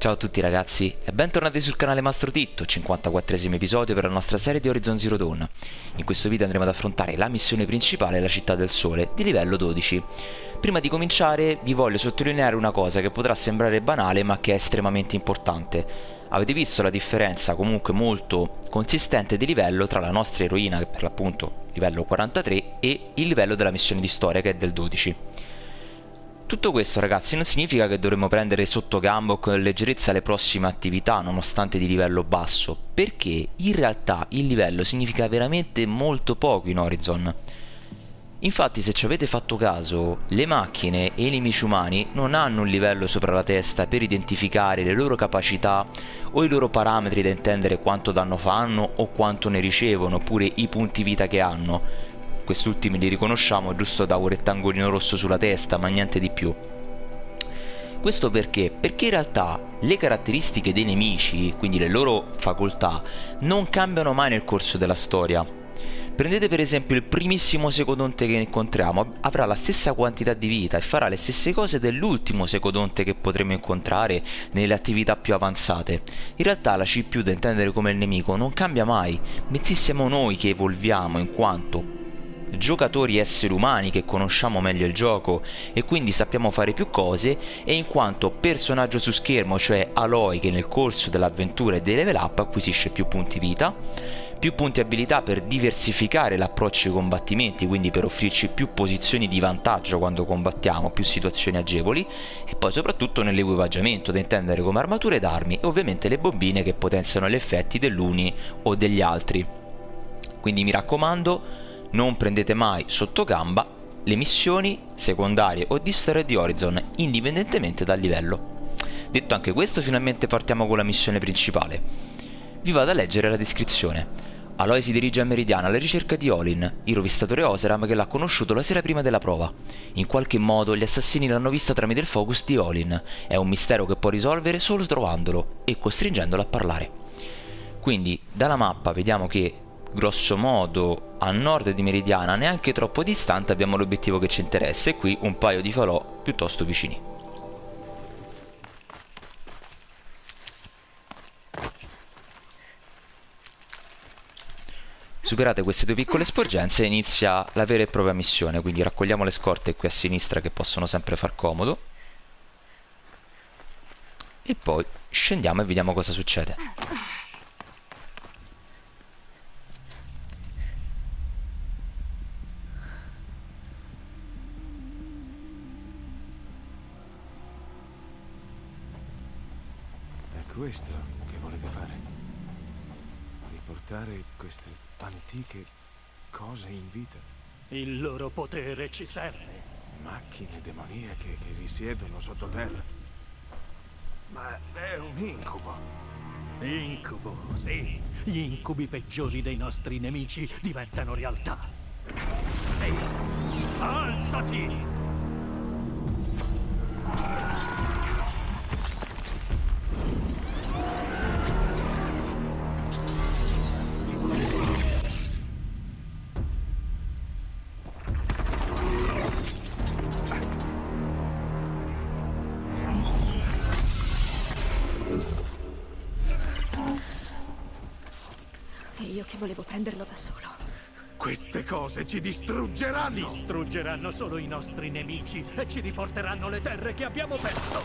Ciao a tutti ragazzi e bentornati sul canale Mastro Titto, 54esimo episodio per la nostra serie di Horizon Zero Dawn. In questo video andremo ad affrontare la missione principale, la Città del Sole, di livello 12. Prima di cominciare vi voglio sottolineare una cosa che potrà sembrare banale ma che è estremamente importante. Avete visto la differenza comunque molto consistente di livello tra la nostra eroina, che per l'appunto livello 43, e il livello della missione di storia che è del 12. Tutto questo ragazzi non significa che dovremo prendere sotto gamba o con leggerezza le prossime attività nonostante di livello basso, perché in realtà il livello significa veramente molto poco in Horizon. Infatti, se ci avete fatto caso, le macchine e i nemici umani non hanno un livello sopra la testa per identificare le loro capacità o i loro parametri da intendere quanto danno fanno o quanto ne ricevono, oppure i punti vita che hanno. Quest'ultimi li riconosciamo giusto da un rettangolino rosso sulla testa, ma niente di più. Questo perché? Perché in realtà le caratteristiche dei nemici, quindi le loro facoltà, non cambiano mai nel corso della storia. Prendete per esempio il primissimo secodonte che incontriamo, avrà la stessa quantità di vita e farà le stesse cose dell'ultimo secodonte che potremo incontrare nelle attività più avanzate. In realtà la CPU da intendere come il nemico non cambia mai, bensì siamo noi che evolviamo in quanto giocatori esseri umani che conosciamo meglio il gioco e quindi sappiamo fare più cose, e in quanto personaggio su schermo, cioè Aloy, che nel corso dell'avventura e dei level up acquisisce più punti vita, più punti abilità per diversificare l'approccio ai combattimenti, quindi per offrirci più posizioni di vantaggio quando combattiamo, più situazioni agevoli, e poi soprattutto nell'equipaggiamento, da intendere come armature ed armi, e ovviamente le bombine che potenziano gli effetti dell'uni o degli altri. Quindi mi raccomando, non prendete mai sotto gamba le missioni secondarie o di storia di Horizon, indipendentemente dal livello. Detto anche questo, finalmente partiamo con la missione principale. Vi vado a leggere la descrizione. Aloy si dirige a Meridiana alla ricerca di Olin, il rovistatore Oseram che l'ha conosciuto la sera prima della prova. In qualche modo gli assassini l'hanno vista tramite il focus di Olin. È un mistero che può risolvere solo trovandolo e costringendolo a parlare. Quindi dalla mappa vediamo che grosso modo a nord di Meridiana, neanche troppo distante, abbiamo l'obiettivo che ci interessa, e qui un paio di falò piuttosto vicini. Superate queste due piccole sporgenze inizia la vera e propria missione, quindi raccogliamo le scorte qui a sinistra che possono sempre far comodo e poi scendiamo e vediamo cosa succede. Questo che volete fare? Riportare queste antiche cose in vita? Il loro potere ci serve. Macchine demoniache che risiedono sottoterra? Ma è un incubo. Incubo, sì. Gli incubi peggiori dei nostri nemici diventano realtà. Sì. Alzati! Io che volevo prenderlo da solo. Queste cose ci distruggeranno! Distruggeranno solo i nostri nemici e ci riporteranno le terre che abbiamo perso.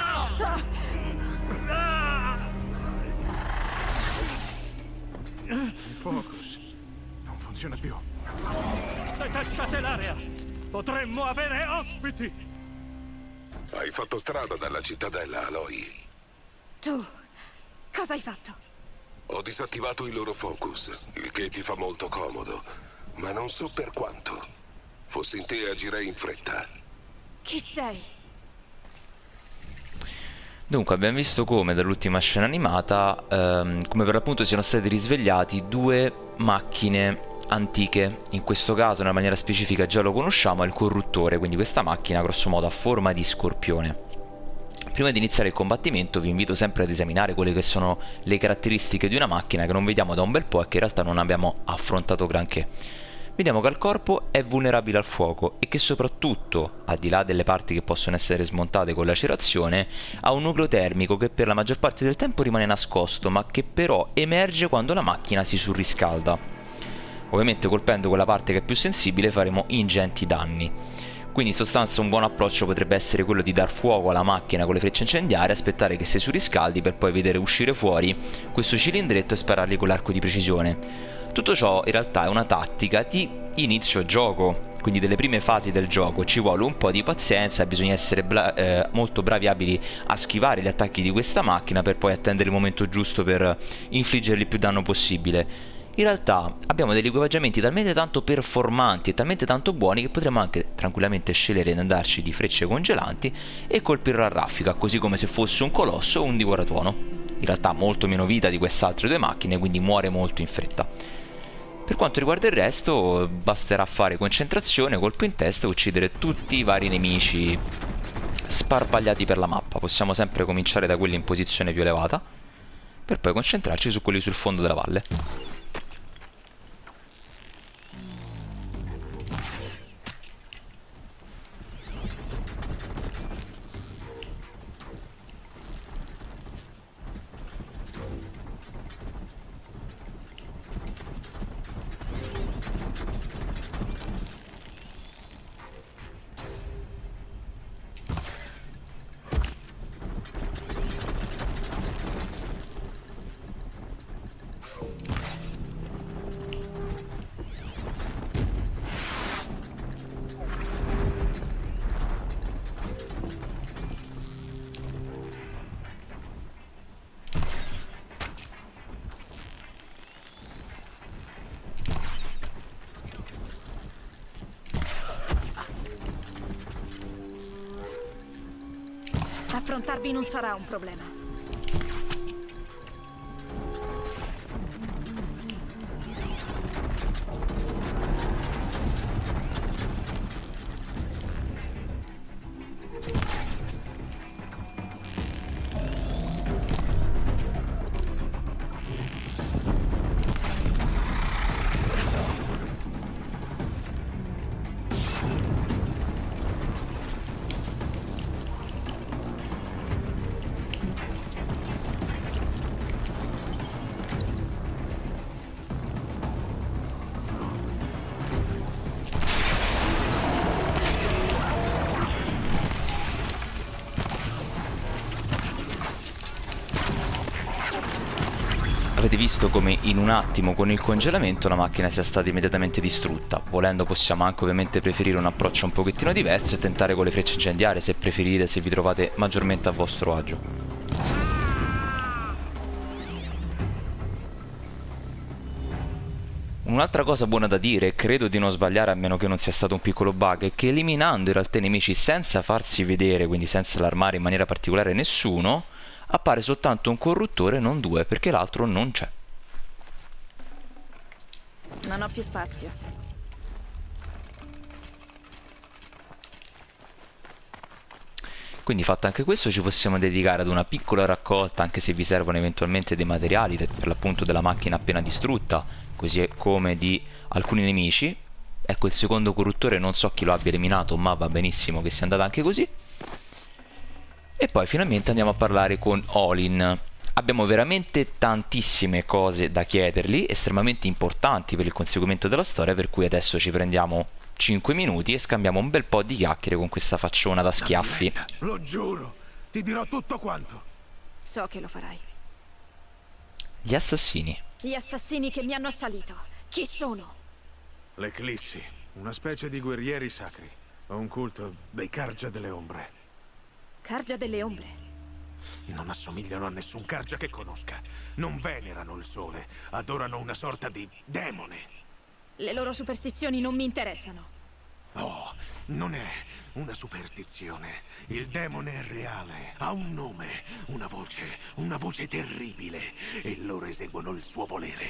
Il focus non funziona più. Setacciate l'area! Potremmo avere ospiti! Hai fatto strada dalla cittadella, Aloy. Tu, cosa hai fatto? Ho disattivato il loro focus, il che ti fa molto comodo, ma non so per quanto. Fossi in te agirei in fretta. Chi sei? Dunque abbiamo visto come dall'ultima scena animata, come per l'appunto siano stati risvegliati due macchine antiche. In questo caso nella maniera specifica già lo conosciamo, è il corruttore, quindi questa macchina grosso modo ha forma di scorpione. Prima di iniziare il combattimento vi invito sempre ad esaminare quelle che sono le caratteristiche di una macchina che non vediamo da un bel po' e che in realtà non abbiamo affrontato granché. vediamo che al corpo è vulnerabile al fuoco e che soprattutto, al di là delle parti che possono essere smontate con lacerazione, ha un nucleo termico che per la maggior parte del tempo rimane nascosto, ma che però emerge quando la macchina si surriscalda. Ovviamente colpendo quella parte che è più sensibile faremo ingenti danni. Quindi in sostanza un buon approccio potrebbe essere quello di dar fuoco alla macchina con le frecce incendiarie, aspettare che si surriscaldi per poi vedere uscire fuori questo cilindretto e sparargli con l'arco di precisione. Tutto ciò in realtà è una tattica di inizio gioco, quindi delle prime fasi del gioco ci vuole un po' di pazienza, bisogna essere molto bravi e abili a schivare gli attacchi di questa macchina per poi attendere il momento giusto per infliggergli più danno possibile. In realtà abbiamo degli equipaggiamenti talmente tanto performanti e talmente tanto buoni che potremmo anche tranquillamente scegliere di andarci di frecce congelanti e colpirlo a raffica, così come se fosse un colosso o un divoratuono. In realtà ha molto meno vita di queste altre due macchine, quindi muore molto in fretta. Per quanto riguarda il resto, basterà fare concentrazione, colpo in testa e uccidere tutti i vari nemici sparpagliati per la mappa. Possiamo sempre cominciare da quelli in posizione più elevata, per poi concentrarci su quelli sul fondo della valle. Affrontarvi non sarà un problema. Avete visto come in un attimo con il congelamento la macchina sia stata immediatamente distrutta. Volendo possiamo anche ovviamente preferire un approccio un pochettino diverso e tentare con le frecce incendiarie se preferite, se vi trovate maggiormente a vostro agio. Un'altra cosa buona da dire, credo di non sbagliare a meno che non sia stato un piccolo bug, è che eliminando in realtà i nemici senza farsi vedere, quindi senza allarmare in maniera particolare nessuno, appare soltanto un corruttore e non due, perché l'altro non c'è. Non ho più spazio. Quindi fatto anche questo ci possiamo dedicare ad una piccola raccolta, anche se vi servono eventualmente dei materiali per l'appunto della macchina appena distrutta, così come di alcuni nemici. Ecco il secondo corruttore, non so chi lo abbia eliminato, ma va benissimo che sia andata anche così. E poi finalmente andiamo a parlare con Olin. Abbiamo veramente tantissime cose da chiedergli, estremamente importanti per il conseguimento della storia, per cui adesso ci prendiamo 5 minuti e scambiamo un bel po' di chiacchiere con questa facciona da schiaffi. Lo giuro, ti dirò tutto quanto. So che lo farai. Gli assassini. Gli assassini che mi hanno assalito. Chi sono? L'Eclissi, una specie di guerrieri sacri. Ho un culto dei Cargia delle Ombre. Cargia delle Ombre. Non assomigliano a nessun Cargia che conosca. Non venerano il sole, adorano una sorta di demone. Le loro superstizioni non mi interessano. Oh, non è una superstizione. Il demone è reale, ha un nome, una voce terribile, e loro eseguono il suo volere.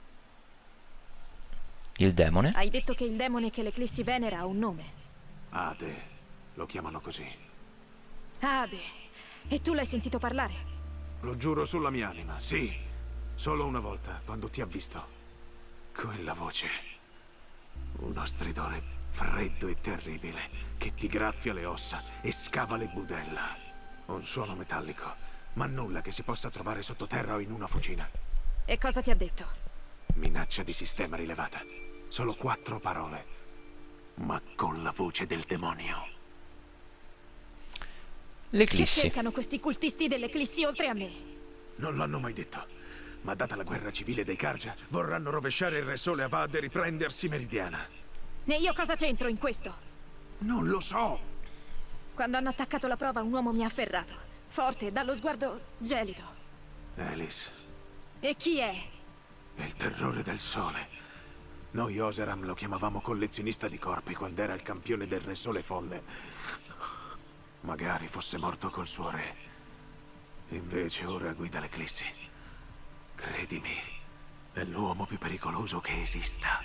Il demone? Hai detto che il demone che l'Eclissi venera ha un nome. Ade, lo chiamano così. Ade. E tu l'hai sentito parlare? Lo giuro sulla mia anima, sì. Solo una volta, quando ti ha visto. Quella voce. Uno stridore freddo e terribile che ti graffia le ossa e scava le budella. Un suono metallico, ma nulla che si possa trovare sottoterra o in una fucina. E cosa ti ha detto? Minaccia di sistema rilevata. Solo 4 parole, ma con la voce del demonio. Che L'Eclissi. cercano questi cultisti dell'Eclissi oltre a me? Non l'hanno mai detto, ma data la guerra civile dei Karja, vorranno rovesciare il Re Sole Avad e riprendersi Meridiana. E io cosa c'entro in questo? Non lo so! Quando hanno attaccato la prova, un uomo mi ha afferrato. Forte, dallo sguardo gelido. Alice, E chi è? il terrore del sole. Noi Oseram lo chiamavamo collezionista di corpi quando era il campione del Re Sole Folle. Magari fosse morto col suo re. Invece ora guida l'Eclissi. Credimi, è l'uomo più pericoloso che esista.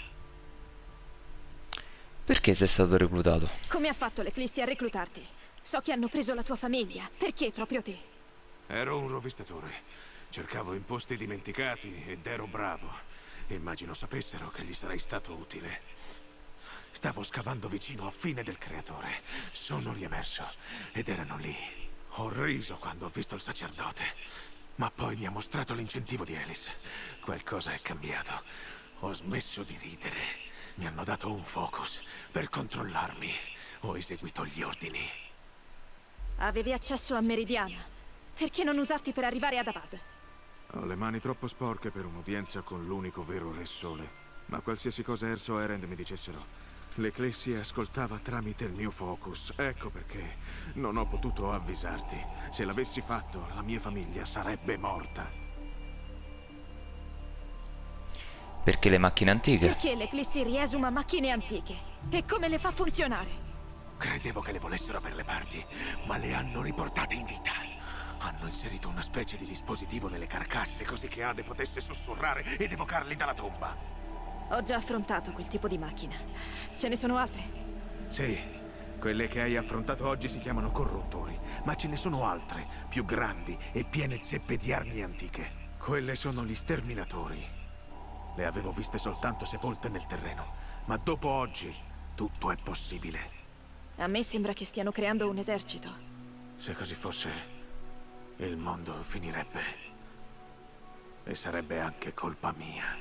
Perché sei stato reclutato? Come ha fatto l'Eclissi a reclutarti? So che hanno preso la tua famiglia. Perché proprio te? Ero un rovistatore. Cercavo imposti dimenticati ed ero bravo. Immagino sapessero che gli sarei stato utile. Stavo scavando vicino a Fine del Creatore. Sono riemerso ed erano lì. Ho riso quando ho visto il sacerdote. Ma poi mi ha mostrato l'incentivo di Alice. Qualcosa è cambiato. Ho smesso di ridere. Mi hanno dato un focus per controllarmi. Ho eseguito gli ordini. Avevi accesso a Meridiana. Perché non usarti per arrivare ad Avad? Ho le mani troppo sporche per un'udienza con l'unico vero Re Sole. Ma qualsiasi cosa Erso o Erend mi dicessero, l'Eclissi ascoltava tramite il mio focus. Ecco perché non ho potuto avvisarti. Se l'avessi fatto, la mia famiglia sarebbe morta. Perché le macchine antiche? Perché l'Eclissi riesuma macchine antiche? E come le fa funzionare? Credevo che le volessero per le parti, ma le hanno riportate in vita. Hanno inserito una specie di dispositivo nelle carcasse così che Ade potesse sussurrare ed evocarli dalla tomba. Ho già affrontato quel tipo di macchina. Ce ne sono altre? Sì, quelle che hai affrontato oggi si chiamano corruttori, ma ce ne sono altre, più grandi e piene zeppe di armi antiche. Quelle sono gli sterminatori. Le avevo viste soltanto sepolte nel terreno, ma dopo oggi tutto è possibile. A me sembra che stiano creando un esercito. Se così fosse, il mondo finirebbe. E sarebbe anche colpa mia.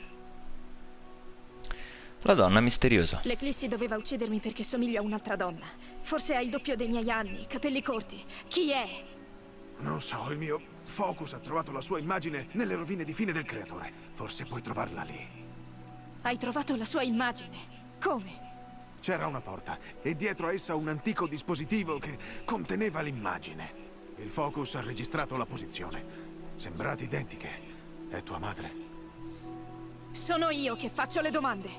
La donna misteriosa. L'Eclissi doveva uccidermi perché somiglio a un'altra donna. Forse ha il doppio dei miei anni, capelli corti. Chi è? Non so, il mio focus ha trovato la sua immagine nelle rovine di Fine del Creatore. Forse puoi trovarla lì. Hai trovato la sua immagine? Come? C'era una porta e dietro a essa un antico dispositivo che conteneva l'immagine. Il focus ha registrato la posizione. Sembrate identiche. È tua madre? Sono io che faccio le domande.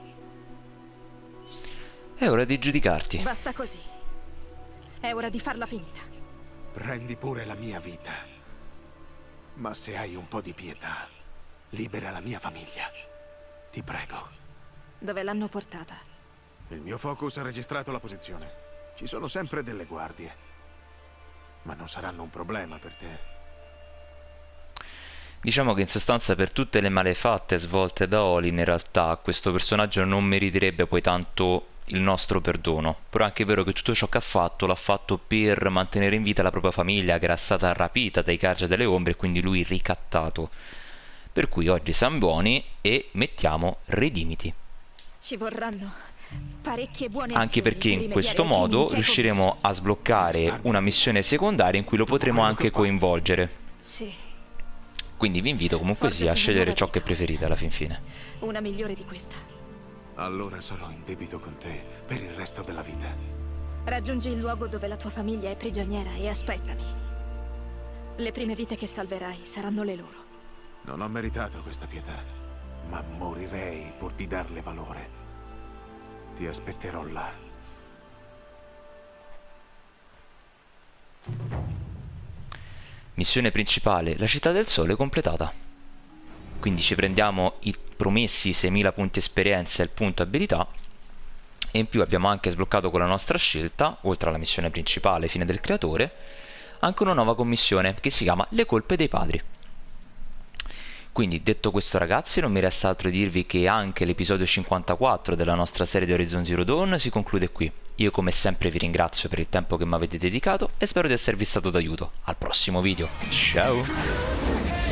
È ora di giudicarti. Basta così. È ora di farla finita. Prendi pure la mia vita. Ma se hai un po' di pietà, libera la mia famiglia. Ti prego. Dove l'hanno portata? Il mio focus ha registrato la posizione. Ci sono sempre delle guardie. Ma non saranno un problema per te. Diciamo che in sostanza per tutte le malefatte svolte da Olin in realtà questo personaggio non meriterebbe poi tanto il nostro perdono. Però è anche vero che tutto ciò che ha fatto l'ha fatto per mantenere in vita la propria famiglia che era stata rapita dai Karja delle Ombre e quindi lui ricattato. Per cui oggi siamo buoni e mettiamo redimiti. Ci vorranno parecchie buone Anche azioni perché per in rimediare questo ai crimini modo che hai riusciremo commesso. a sbloccare una missione secondaria in cui lo potremo anche coinvolgere. Sì, Quindi vi invito comunque Forgiati sia a una scegliere nuova ciò che vita. preferite alla fin fine. una migliore di questa. Allora sarò in debito con te per il resto della vita. Raggiungi il luogo dove la tua famiglia è prigioniera e aspettami. Le prime vite che salverai saranno le loro. Non ho meritato questa pietà, ma morirei pur di darle valore. Ti aspetterò là. Missione principale, la città del sole completata. Quindi ci prendiamo i promessi 6000 punti esperienza e il punto abilità. E in più abbiamo anche sbloccato con la nostra scelta, oltre alla missione principale, Fine del Creatore, anche una nuova commissione che si chiama Le colpe dei padri. Quindi detto questo ragazzi, non mi resta altro dirvi che anche l'episodio 54 della nostra serie di Horizon Zero Dawn si conclude qui. Io come sempre vi ringrazio per il tempo che mi avete dedicato e spero di esservi stato d'aiuto. Al prossimo video, ciao!